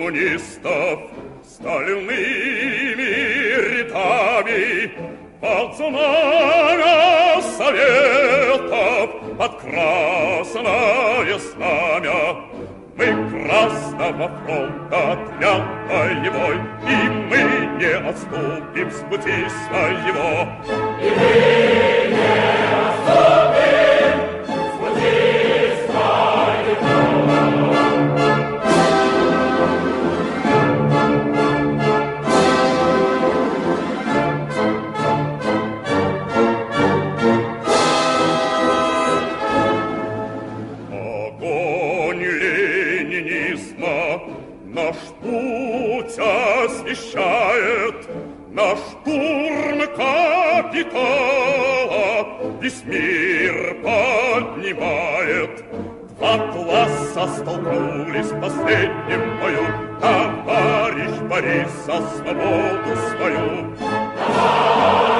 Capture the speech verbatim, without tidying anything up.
коммунистов стальными рядами под знамя Советов, под красное знамя. Мы Красного фронта отряд боевой, и мы не отступим с пути своего. И мы не отступим с пути своего. Наш путь освещает, наш штурм капитала весь мир поднимает. Два класса столкнулись в последнем бою. Товарищ Борис за свободу свою.